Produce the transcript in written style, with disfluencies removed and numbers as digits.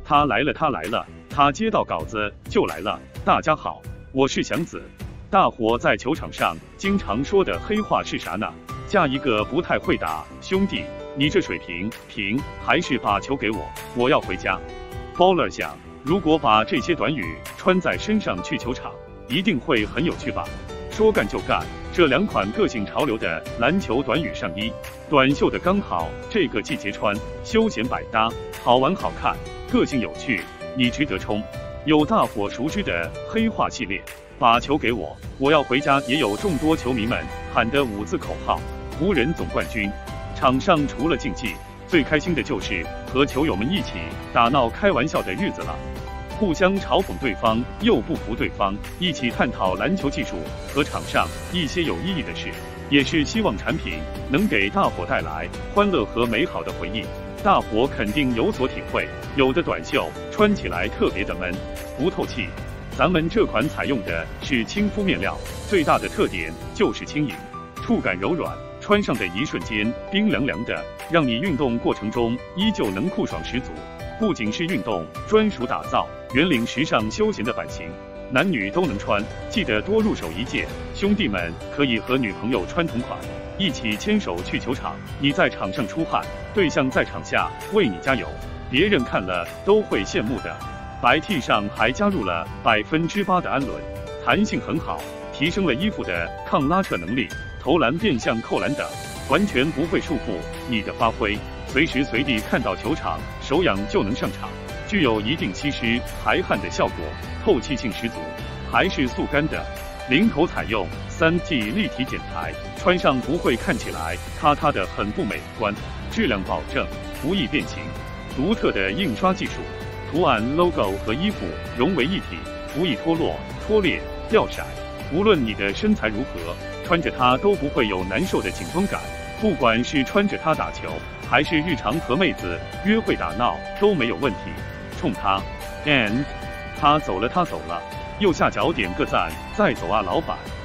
他来了，他来了，他接到稿子就来了。大家好，我是祥子。大伙在球场上经常说的黑话是啥呢？加一个不太会打，兄弟，你这水平，还是把球给我，我要回家。Bowler 想，如果把这些短语穿在身上去球场，一定会很有趣吧？说干就干，这2款个性潮流的篮球短语上衣，短袖的刚好这个季节穿，休闲百搭，好玩好看，个性有趣，你值得冲。有大伙熟知的黑话系列，把球给我，我要回家，也有众多球迷们喊的5字口号，湖人总冠军。场上除了竞技，最开心的就是和球友们一起打闹开玩笑的日子了。互相嘲讽对方，又不服对方，一起探讨篮球技术和场上一些有意义的事，也是希望产品能给大伙带来欢乐和美好的回忆。大伙肯定有所体会，有的短袖穿起来特别的闷，不透气。咱们这款采用的是亲肤面料，最大的特点就是轻盈，触感柔软，穿上的一瞬间冰凉凉的，让你运动过程中依旧能酷爽十足。不仅是运动专属打造，圆领时尚休闲的版型，男女都能穿，记得多入手一件。兄弟们可以和女朋友穿同款，一起牵手去球场，你在场上出汗，对象在场下为你加油，别人看了都会羡慕的。白 T 上还加入了8%的氨纶，弹性很好，提升了衣服的抗拉扯能力，投篮变向扣篮等，完全不会束缚你的发挥，随时随地看到球场，手痒就能上场，具有一定吸湿排汗的效果，透气性十足，还是速干的。领口采用3G 立体剪裁，穿上不会看起来咔咔的很不美观，质量保证，不易变形。独特的印刷技术，图案 logo 和衣服融为一体，不易脱落、脱裂、掉色。无论你的身材如何，穿着它都不会有难受的紧绷感。不管是穿着它打球，还是日常和妹子约会打闹，都没有问题。冲它 ，and 他走了，他走了。右下角点个赞，再走啊，老板。